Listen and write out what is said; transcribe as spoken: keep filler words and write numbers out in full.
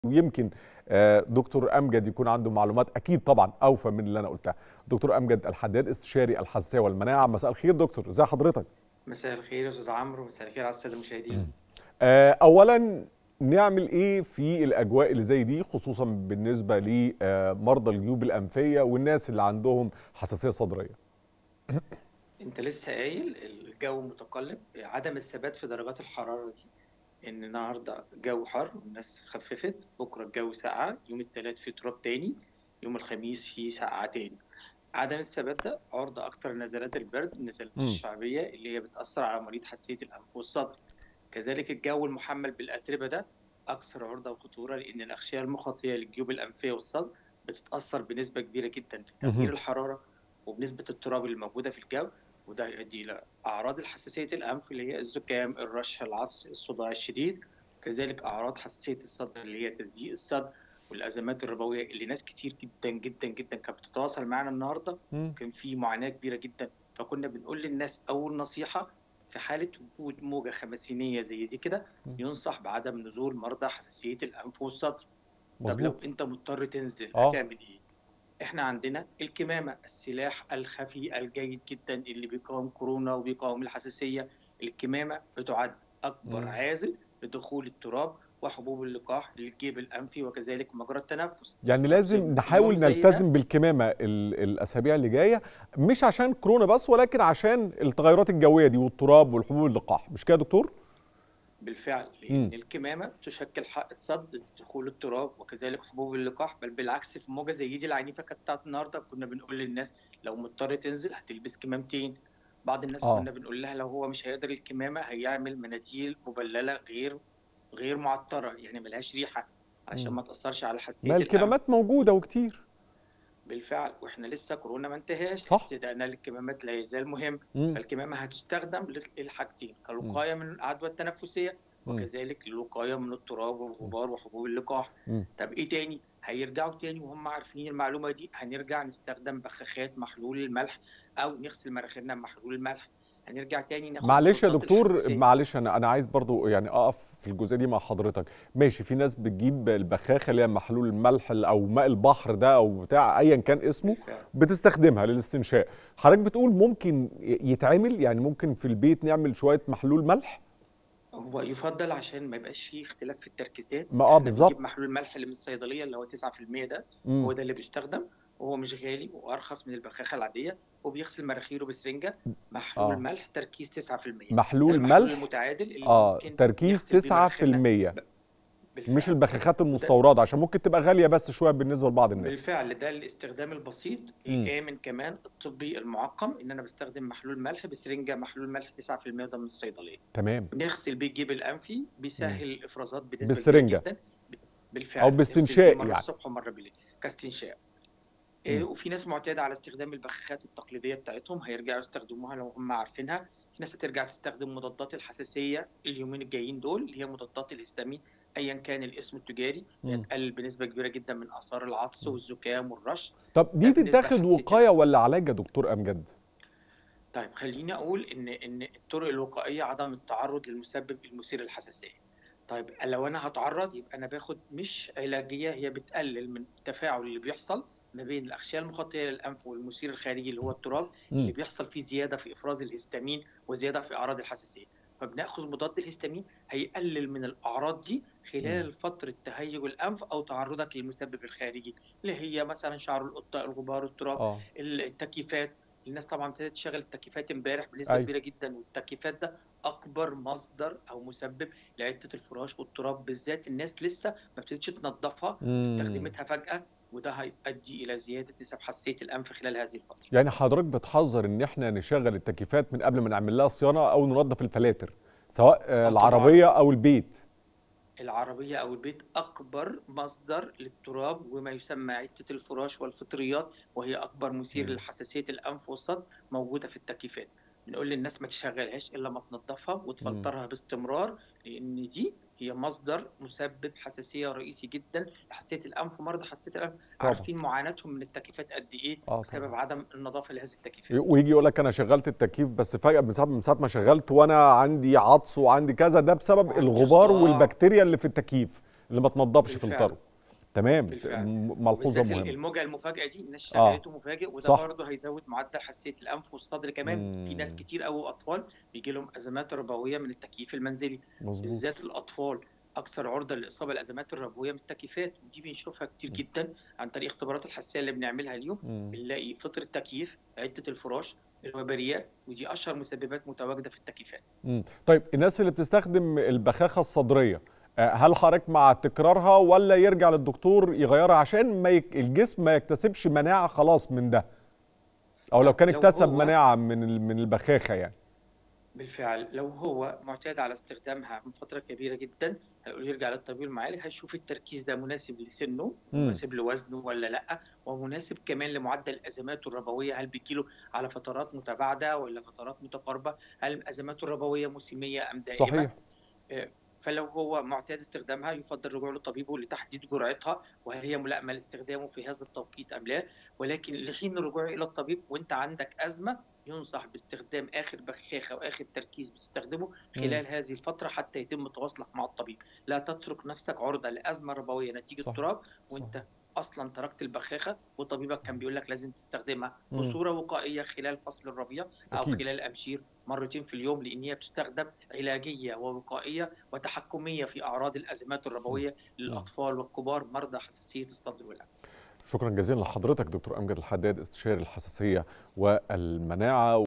ويمكن آه، دكتور امجد يكون عنده معلومات اكيد طبعا اوفى من اللي انا قلتها. دكتور امجد الحداد، استشاري الحساسيه والمناعه. مساء الخير دكتور، ازي حضرتك؟ مساء الخير يا استاذ عمرو، مساء الخير على الساده المشاهدين. آه، اولا نعمل ايه في الاجواء اللي زي دي، خصوصا بالنسبه لمرضى الجيوب الانفيه والناس اللي عندهم حساسيه صدريه؟ انت لسه قايل الجو متقلب، عدم الثبات في درجات الحراره دي، ان النهارده الجو حر والناس خففت، بكره الجو ساقعه، يوم الثلاث في تراب تاني، يوم الخميس في ساقعه تاني. عدم الثبات ده عرضه اكتر لنزلات البرد، النزلات مم. الشعبيه اللي هي بتاثر على مريض حساسيه الانف والصدر. كذلك الجو المحمل بالاتربه ده اكثر عرضه وخطوره، لان الاغشيه المخاطيه للجيوب الانفيه والصدر بتتاثر بنسبه كبيره جدا في تغيير مهم. الحراره وبنسبه التراب اللي موجوده في الجو، وده يؤدي الى اعراض الحساسيه الانف اللي هي الزكام، الرشح، العطس، الصداع الشديد. كذلك اعراض حساسيه الصدر اللي هي تزييق الصدر والازمات الربويه اللي ناس كتير جدا جدا جدا كانت بتتواصل معانا النهارده، مم. وكان في معاناه كبيره جدا. فكنا بنقول للناس اول نصيحه في حالة وجود موجة خمسينية زي دي كده، مم. ينصح بعدم نزول مرضى حساسية الأنف والصدر. طب لو مظبوط. أنت مضطر تنزل اه. هتعمل إيه؟ إحنا عندنا الكمامة، السلاح الخفي الجيد جدا اللي بيقاوم كورونا وبيقاوم الحساسية. الكمامة بتعد أكبر مم. عازل لدخول التراب وحبوب اللقاح للجيب الأنفي وكذلك مجرى التنفس. يعني طب في لازم يوم نحاول زي ده، نلتزم بالكمامه ال- الاسابيع اللي جايه، مش عشان كورونا بس ولكن عشان التغيرات الجويه دي والتراب والحبوب اللقاح، مش كده يا دكتور؟ بالفعل امم. لأن الكمامة تشكل حائط صد دخول التراب وكذلك حبوب اللقاح، بل بالعكس في موجة زي دي العنيفة كانت بتاعت النهاردة كنا بنقول للناس لو مضطر تنزل هتلبس كمامتين. بعض الناس اه. كنا بنقول لها لو هو مش هيقدر الكمامة هيعمل مناديل مبللة غير غير معطرة، يعني ملهاش ريحة علشان امم. ما تأثرش على حساسية ما الأنف. الكمامات موجوده وكتير. بالفعل واحنا لسه كورونا ما انتهاش، صح. اهتدائنا للكمامات لا يزال مهم. امم. فالكمامه هتستخدم للحاجتين، امم. كالوقايه من العدوى التنفسيه امم. وكذلك للوقايه من التراب والغبار وحبوب اللقاح. امم. طب ايه تاني؟ هيرجعوا تاني وهم عارفين المعلومه دي، هنرجع نستخدم بخاخات محلول الملح او نغسل مناخيرنا بمحلول الملح. هنرجع تاني ناخد معلش يا مضادات دكتور، الحساسيه. معلش انا انا عايز برضو يعني اقف في الجزئيه دي مع حضرتك. ماشي، في ناس بتجيب البخاخه اللي هي محلول الملح او ماء البحر ده او بتاع ايا كان اسمه، بالفعل بتستخدمها للاستنشاق. حضرتك بتقول ممكن يتعمل، يعني ممكن في البيت نعمل شويه محلول ملح؟ هو يفضل عشان ما يبقاش فيه اختلاف في التركيزات، ما اه احنا بنجيب بالظبط. محلول الملح اللي من الصيدليه اللي هو تسعة في المية ده، امم. هو ده اللي بيستخدم، وهو مش غالي وارخص من البخاخه العاديه، وبيغسل مناخيره بسرنجه محلول اه. ملح تركيز تسعة في المية. ده محلول المحلول ملح. المتعادل اللي اه، ممكن تركيز نغسل بيه مناخيرنا. تسعة في المية. ب- مش بالفعل. البخاخات وده المستورده، عشان ممكن تبقى غاليه بس شويه بالنسبه لبعض الناس. بالفعل ده الاستخدام البسيط امم. الآمن كمان الطبي المعقم، إن أنا بستخدم محلول ملح بسرنجة محلول ملح تسعة في المية ده من الصيدلية. تمام. بنغسل بيه الجيب الأنفي، امم. بيسهل الإفرازات بنسبة كبيرة بالسرنجه جدا. او بالفعل بنغسل بيه باستنشاق مرة يعني. الصبح ومرة بالليل كاستنشاق. إيه، امم. وفي ناس معتادة على استخدام البخاخات التقليدية بتاعتهم هيرجعوا يستخدموها لو هم عارفينها. في ناس هترجع تستخدم مضادات الحساسية اليومين الجايين دول اللي هي مضادات الهستامين أيا كان الاسم التجاري، اللي امم. هتقلل بنسبة كبيرة جدا من آثار العطس والزكام والرش. طب ده دي بالنسبة تتاخد لحساسية وقايه الأنف. ولا علاج يا دكتور امجد؟ طيب خليني أقول إن إن الطرق الوقائية عدم التعرض للمسبب المثير للحساسية. طيب لو أنا هتعرض يبقى أنا باخد مش علاجية، هي بتقلل من التفاعل اللي بيحصل ما بين الأغشية المخاطية للأنف والمثير الخارجي اللي هو التراب، اللي امم. بيحصل فيه زيادة في إفراز الهستامين وزيادة في أعراض الحساسية. فبناخذ مضاد الهستامين هيقلل من الأعراض دي امم. خلال فترة تهيج الأنف أو تعرضك للمسبب الخارجي، اللي هي مثلا شعر القطة، الغبار، التراب، اه. التكييفات. الناس طبعا ابتدت تشغل التكييفات امبارح بنسبه ايوه. كبيره جدا، والتكييفات ده اكبر مصدر او مسبب لعده الفراش والتراب، بالذات الناس لسه ما ابتدتش تنظفها امم. واستخدمتها فجاه، وده هيؤدي الى زياده نسب حساسيه الانف خلال هذه الفتره. يعني حضرتك بتحذر ان احنا نشغل التكييفات من قبل ما نعمل لها صيانه او ننظف الفلاتر، سواء آه، اه طبعا العربيه او البيت؟ العربية أو البيت أكبر مصدر للتراب وما يسمى عدة الفراش والفطريات، وهي أكبر مثير امم. لحساسية الأنف والصدر موجودة في التكييفات. بنقول للناس ما تشغلهاش إلا ما تنظفها امم. وتفلترها باستمرار، لأن دي هي مصدر مسبب حساسية رئيسي جدا لحساسية الأنف. ومرضى حساسية الأنف طبعا. عارفين معاناتهم من التكييفات قد إيه اه بسبب طبعا. عدم النظافة لهذه التكييفات. ويجي يقول لك انا شغلت التكييف بس فجاه من ساعه من ساعه ما شغلت وانا عندي عطس وعندي كذا، ده بسبب وعندي الغبار صداع. والبكتيريا اللي في التكييف. اللي ما تنضفش بالفعل فلتره. تمام، بالفعل ملحوظه وبالذات مهمه. الموجة المفاجئة دي الناس اه شغلته مفاجئ، وده صح. برضه هيزود معدل حساسية الأنف والصدر كمان. في ناس امم كتير أوي أطفال بيجي لهم أزمات ربوية من التكييف المنزلي، مظبوط. بالذات الأطفال أكثر عرضة للإصابة بالأزمات الربوية من التكييفات، ودي بنشوفها كتير جدا عن طريق اختبارات الحساسية اللي بنعملها اليوم. امم بنلاقي فطر التكييف، عدة الفراش، الوبريات، ودي أشهر مسببات متواجدة في التكييفات. امم طيب الناس اللي بتستخدم البخاخه الصدريه، آه، هل حضرتك مع تكرارها ولا يرجع للدكتور يغيرها عشان ما يك... الجسم ما يكتسبش مناعه خلاص من ده، او لو طب كان لو اكتسب هو مناعه من ال- من البخاخه يعني؟ بالفعل لو هو معتاد على استخدامها من فترة كبيرة جدا، هيقول يرجع للطبيب المعالج، هيشوف التركيز ده مناسب لسنه امم ومناسب لوزنه ولا لأ، ومناسب كمان لمعدل أزماته الربوية، هل بيجيله على فترات متباعدة ولا فترات متقاربة، هل أزماته الربوية موسمية أم دائمة. صحيح. آه، فلو هو معتاد استخدامها يفضل رجوعه لطبيبه لتحديد جرعتها وهل هي ملائمة لاستخدامه في هذا التوقيت أم لا. ولكن لحين الرجوع إلى الطبيب وأنت عندك أزمة، ينصح باستخدام آخر بخاخة وآخر تركيز بتستخدمه امم خلال هذه الفترة حتى يتم تواصلك مع الطبيب. لا تترك نفسك عرضة لأزمة ربوية نتيجة صح تراب صح وأنت أصلا تركت البخاخة وطبيبك كان صحيح. بيقول لك لازم تستخدمها امم بصورة وقائية خلال فصل الربيع أو اكيد. خلال الأمشير مرتين في اليوم، لأن هي بتستخدم علاجية ووقائية وتحكمية في أعراض الأزمات مم. الربوية مم. للأطفال والكبار مرضى حساسية الصدر والأنف. شكرا جزيلا لحضرتك دكتور أمجد الحداد، استشاري الحساسية والمناعة.